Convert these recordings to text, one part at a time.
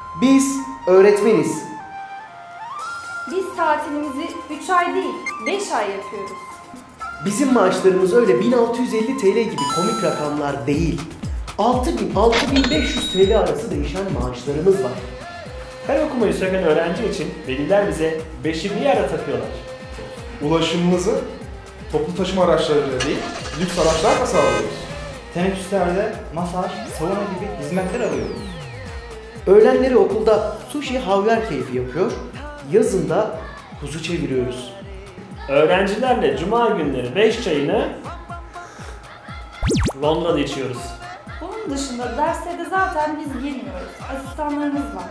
Biz öğretmeniz. Biz tatilimizi 3 ay değil, 5 ay yapıyoruz. Bizim maaşlarımız öyle 1650 TL gibi komik rakamlar değil. 6000-6500 TL arası değişen maaşlarımız var. Her okumayı söken öğrenci için veliler bize 5'i bir yere takıyorlar. Ulaşımımızı toplu taşıma araçlarıyla değil, lüks araçlarla sağlıyoruz. Teneffüslerde masaj, sauna gibi hizmetler alıyoruz. Öğlenleri okulda sushi havyar keyfi yapıyor, yazında kuzu çeviriyoruz. Öğrencilerle cuma günleri 5 çayını Londra'da içiyoruz. Bunun dışında derslere zaten biz girmiyoruz. Asistanlarımız var.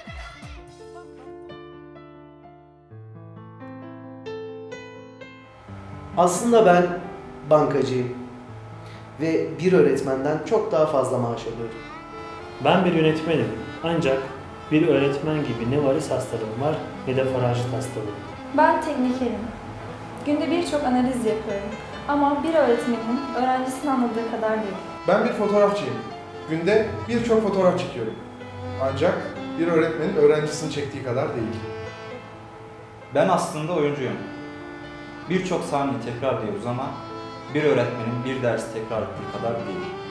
Aslında ben bankacıyım ve bir öğretmenden çok daha fazla maaş alıyorum. Ben bir yönetmenim ancak bir öğretmen gibi ne varis hastalığım var ne de parazit hastalığım. Ben teknikerim. Günde birçok analiz yapıyorum. Ama bir öğretmenin öğrencisini anladığı kadar değil. Ben bir fotoğrafçıyım. Günde birçok fotoğraf çekiyorum. Ancak bir öğretmenin öğrencisini çektiği kadar değil. Ben aslında oyuncuyum. Birçok sahneyi tekrarlıyoruz ama bir öğretmenin bir dersi tekrar ettiği kadar değil.